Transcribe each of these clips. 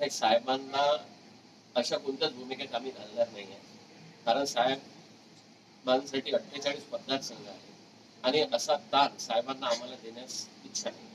साहेबांना अशा कोणत्याच भूमिकेत आम्ही घालणार नाहीये, कारण साहेबांसाठी 48 मतदारसंघ आहे आणि असा ताण साहेबांना आम्हाला देण्यास इच्छा नाही.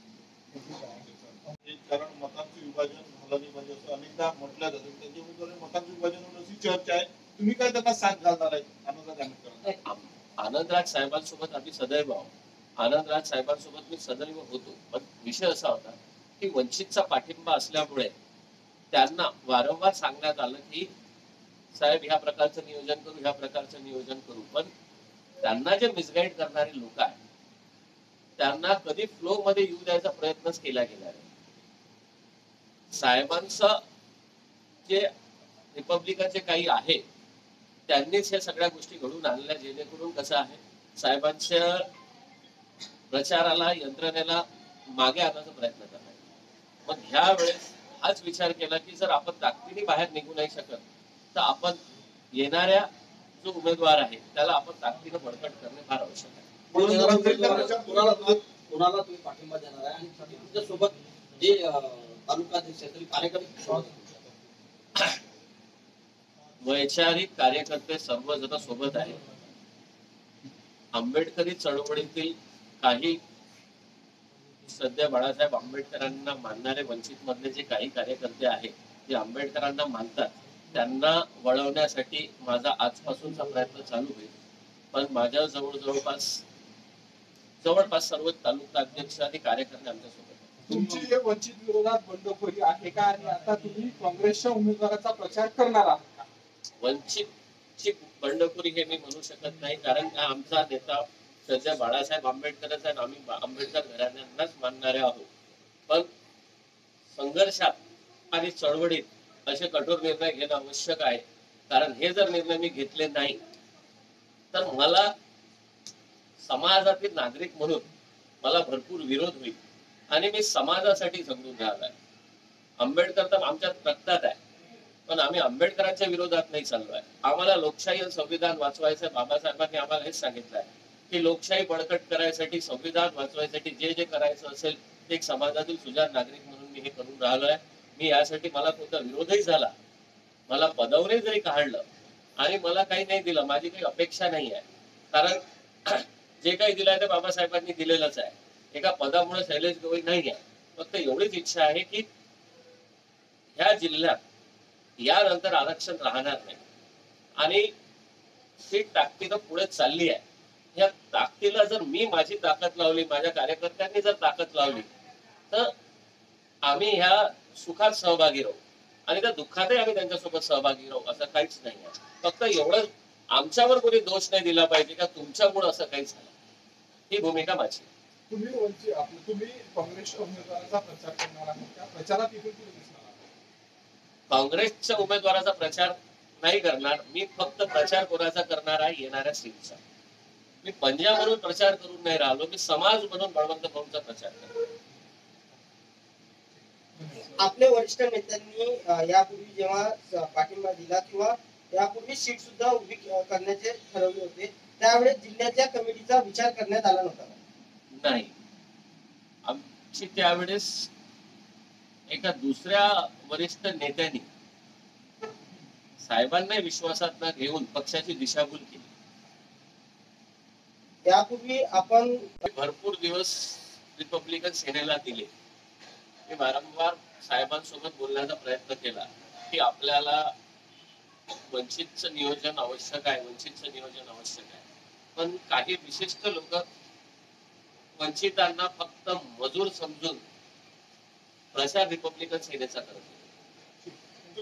कारण मतांचं विभाजन झालं नाही म्हणजे असं अनेकदा म्हटलं जातं, त्याच्यामुळे मतांचं विभाजन होणं अशी चर्चा आहे. तुम्ही काय त्यांना साथ घालणार आहे आनंदराज साहेबांसोबत आम्ही सदैव आहोत. आनंदराज साहेबांसोबत मी सदैव होतो, पण विषय असा होता की वंचितचा पाठिंबा असल्यामुळे त्यांना वारंवार सांगण्यात आलं की साहेब ह्या प्रकारचं नियोजन करू, ह्या प्रकारचं नियोजन करू, पण त्यांना जे मिसगाईड करणारे लोक आहेत त्यांना कधी फ्लो मध्ये येऊ द्यायचा प्रयत्नच केला गेला नाही. साहेबांचं जे रिपब्लिकनचे काही आहे त्यांनीच हे सगळ्या गोष्टी घडून आणल्या, जेणेकरून कसं आहे साहेबांच्या प्रचाराला यंत्रणेला मागे आणण्याचा प्रयत्न करणार. मग ह्या वेळेस हाच विचार केला की जर आपण ताकदीने बाहेर निघू नाही शकत तर आपण येणाऱ्या जो उमेदवार आहे त्याला आपण ताकदीनं बळकट करणे फार आवश्यक आहे. कोणाला तुम्ही पाठिंबा देणार आहे आणि तुमच्या सोबत जे तालुका अध्यक्ष कार्यकर्ते वैचारिक कार्यकर्ते सर्वजण सोबत आहेत. आंबेडकरी चळवळीतील काही सध्या बाळासाहेब आंबेडकरांना मानणारे वंचित मधले जे काही कार्यकर्ते आहेत जे आंबेडकरांना मानतात त्यांना वळवण्यासाठी माझा आजपासूनचा प्रयत्न चालू होईल. पण माझ्या जवळपास सर्व तालुका अध्यक्ष आणि कार्यकर्ते आमच्यासोबत. तुमची हे वंचित विरोधात बंडखोरी आहे का आणि आता तुम्ही काँग्रेसच्या उमेदवाराचा प्रचार करणार आहात का? वंचितची बंडखोरी हे मी म्हणू शकत नाही, कारण आमचा नेता सध्या बाळासाहेब आंबेडकरच आहे. आम्ही आंबेडकर घराण्यांनाच मानणारे आहोत. पण संघर्षात आणि चळवळीत असे कठोर निर्णय घेणं आवश्यक आहे, कारण हे जर निर्णय मी घेतले नाही तर मला समाजातील नागरिक म्हणून मला भरपूर विरोध होईल आणि मी समाजासाठी झगडून राहिलाय. आंबेडकर तर आमच्या रक्तात आहे, पण आम्ही आंबेडकरांच्या विरोधात नाही चाललो आहे. आम्हाला लोकशाही आणि संविधान वाचवायचं. बाबासाहेबांनी आम्हाला हेच सांगितलं आहे की लोकशाही बळकट करायसाठी, संविधान वाचवायसाठी जे जे करायचं असेल ते एक समाजातील सुजाण नागरिक म्हणून मी हे करून राहिलोय. मी यासाठी मला कोणता विरोधही झाला, मला पदवणे जरी काढलं आणि मला काही नाही दिलं, माझी काही अपेक्षा नाही आहे, कारण जे काही दिलंय ते बाबासाहेबांनी दिलेलंच आहे. एका पदामुळे शैलेश गवई नाही आहे. फक्त एवढीच इच्छा आहे की ह्या जिल्ह्यात यानंतर आरक्षण राहणार नाही आणि ती ताकदीनं पुढे चालली आहे. या ताकदीला जर मी माझी ताकद लावली, माझ्या कार्यकर्त्यांनी जर ताकद लावली तर आम्ही ह्या सुखात सहभागी राहू आणि त्या दुःखातही आम्ही त्यांच्यासोबत सहभागी राहू. असं काहीच नाही आहे. फक्त एवढं आमच्यावर कोणी दोष नाही दिला पाहिजे का तुमच्यामुळे असं काही झालं, ही भूमिका माझी. तुम्ही काँग्रेसच्या उमेदवाराचा प्रचार करणार आहात का? प्रचारात इथून पुढे दिसणार आहात? काँग्रेसच्या उमेदवाराचा प्रचार नाही करणार मी. फक्त प्रचार कोणाचा करणार आहे? येणाऱ्या सीटचा. मी पंजा म्हणून प्रचार करून नाही राहिलो, मी समाज म्हणून बळवंत भाऊंचा प्रचार करतो. आपले वरिष्ठ नेत्यांनी यापूर्वी जेव्हा पाठिंबा दिला किंवा यापूर्वी सीट सुद्धा उभी करण्याचे ठरवले होते, त्यावेळेस जिल्ह्याच्या कमिटीचा विचार करण्यात आला नव्हता. नाही, आमची त्यावेळेस एका दुसऱ्या वरिष्ठ नेत्यांनी साहेबांना विश्वासात न घेऊन पक्षाची दिशाभूल केली. त्यापूर्वी आपण भरपूर दिवस रिपब्लिकन सेनेला दिले. मी वारंवार साहेबांसोबत बोलण्याचा प्रयत्न केला की आपल्याला वंचितचं नियोजन आवश्यक आहे, वंचितचं नियोजन आवश्यक आहे. पण काही विशिष्ट लोक वंचितांना फक्त मजूर समजून प्रचार रिपब्लिकन सेनेचा करत.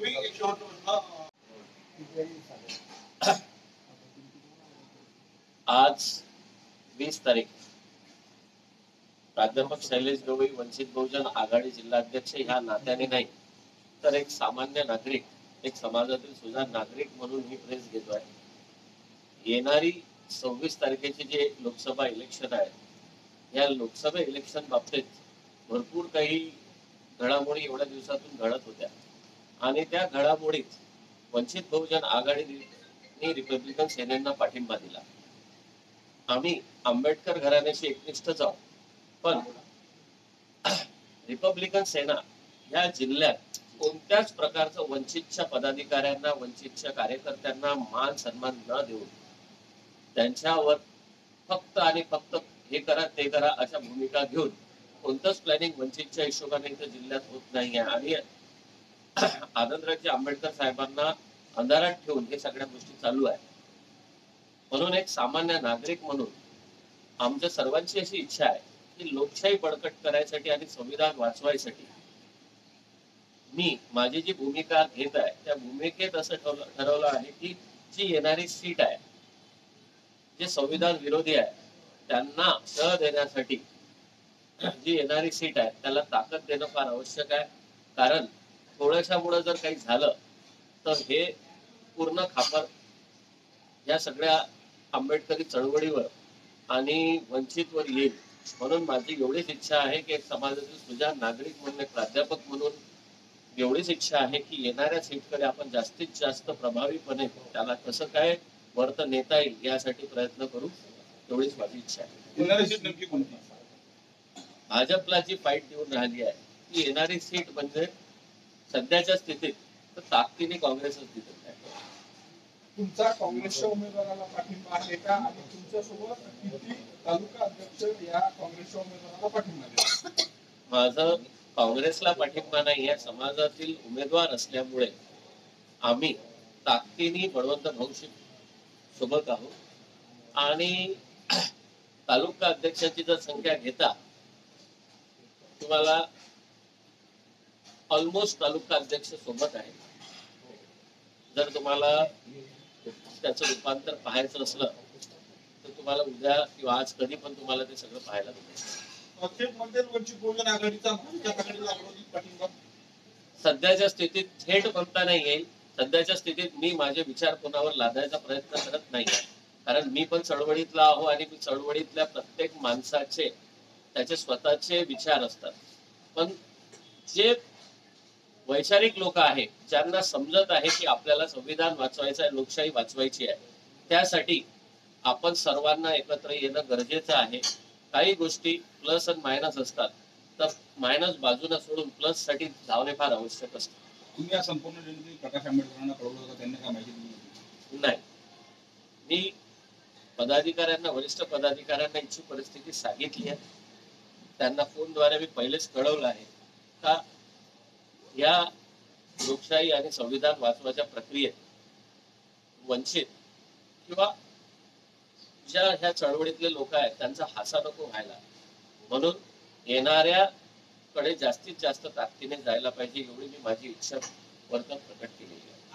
आज 20 तारीख प्राध्यापक शैलेश गवई वंचित बहुजन आघाडी जिल्हाध्यक्ष ह्या नात्याने नाही तर एक सामान्य नागरिक, एक समाजातील सुजाण नागरिक म्हणून ही प्रेस घेतोय. येणारी 26 तारखेचे जे लोकसभा इलेक्शन आहे, या लोकसभा इलेक्शन बाबतीत भरपूर काही घडामोडी एवढ्या दिवसातून घडत होत्या आणि त्या घडामोडीत वंचित बहुजन आघाडीने रिपब्लिकन सेनेला पाठिंबा दिला. आम्ही आंबेडकर घराण्याशी एकनिष्ठ आहोत, पण रिपब्लिकन सेना या जिल्ह्यात कोणत्याच प्रकारचं वंचितच्या पदाधिकाऱ्यांना, वंचितच्या कार्यकर्त्यांना मान सन्मान न देऊन त्यांच्यावर फक्त आणि फक्त हे करा ते करा अशा भूमिका घेऊन कोणतंच प्लॅनिंग वंचितच्या हिशोबाने इथं जिल्ह्यात होत नाहीये. आणि आनंदराजे आंबेडकर साहेबांना अंधारात ठेवून हे सगळ्या गोष्टी चालू आहे. म्हणून एक सामान्य नागरिक म्हणून आमच्या सर्वांची अशी इच्छा आहे की लोकशाही बळकट करायसाठी आणि संविधान वाचवायसाठी मी माझी जी भूमिका घेत आहे त्या भूमिकेत असं ठरवलं आहे की जी येणारी सीट आहे, जे संविधान विरोधी आहे त्यांना शह देण्यासाठी जी येणारी सीट आहे त्याला ताकद देणं फार आवश्यक आहे. कारण थोड्याशामुळे जर काही झालं तर हे पूर्ण खापर या सगळ्या आंबेडकरी चळवळीवर आणि वंचितवर येईल. म्हणून माझी एवढीच इच्छा आहे की एक समाजातील सुजाण नागरिक म्हणून, एक प्राध्यापक म्हणून एवढीच इच्छा आहे की येणाऱ्या सीटकडे आपण जास्तीत जास्त प्रभावीपणे त्याला कसं काय वरत नेता येईल यासाठी प्रयत्न करू, एवढीच माझी इच्छा आहे. येणारी सीट नेमकी कोणती? भाजपला जी फाईट देऊन राहिली आहे ती येणारी सीट म्हणजे सध्याच्या स्थितीत तर ताकदीने काँग्रेसच दिसत आहे. तुमचा काँग्रेसच्या उमेदवाराला पाठिंबा आहे का आणि तुमच्यासोबत किती तालुका अध्यक्ष या काँग्रेसच्या उमेदवाराला पाठिंबा देतात? माझं काँग्रेसला पाठिंबा नाही आहे. समाजातील उमेदवार असल्यामुळे आम्ही ताकदीने बळवंत भाऊशी सोबत आहोत. आणि तालुका अध्यक्षाची जर संख्या घेता तुम्हाला ऑलमोस्ट तालुका अध्यक्ष सोबत आहे. जर तुम्हाला त्याचं रूपांतर पाहायचं असलं तर तुम्हाला उद्या किंवा आज कधी पण तुम्हाला ते सगळं पाहायला मिळेल. थेट म्हणते वंचित बहुजन आघाडीचा महाविकास आघाडीला विरोधी पाठिंबा. सध्याच्या स्थितीत थेट म्हणता नाही येईल. सध्याच्या स्थितीत मी माझे विचार कोणावर लादायचा प्रयत्न करत नाही, कारण मी पण चळवळीतला आहो आणि मी चळवळीतल्या प्रत्येक माणसाचे त्याचे स्वतःचे विचार असतात. पण जे वैचारिक लोक आहेत ज्यांना समजत आहे की आपल्याला संविधान वाचवायचं आहे, लोकशाही वाचवायची आहे, त्यासाठी आपण सर्वांना एकत्र येणं गरजेचं आहे. काही गोष्टी प्लस आणि मायनस असतात, तर मायनस बाजूला सोडून प्लस साठी धावणे फार आवश्यक असते. तुम्ही या संपूर्ण रणनीती प्रकाश आंबेडकरांना कळवलं होतं, त्यांनी काय माहिती दिली? नाही, मी पदाधिकाऱ्यांना, वरिष्ठ पदाधिकाऱ्यांना इच्छुक परिस्थिती सांगितली आहे. त्यांना फोनद्वारे मी पहिलेच कळवलं आहे का या लोकशाही आणि संविधान वाचवायच्या प्रक्रियेत वंचित किंवा ज्या ह्या चळवळीतले लोक आहेत त्यांचा हासा नको व्हायला, म्हणून येणाऱ्याकडे जास्तीत जास्त ताकदीने जायला पाहिजे एवढी मी माझी इच्छा वर्तन प्रकट केलेली आहे.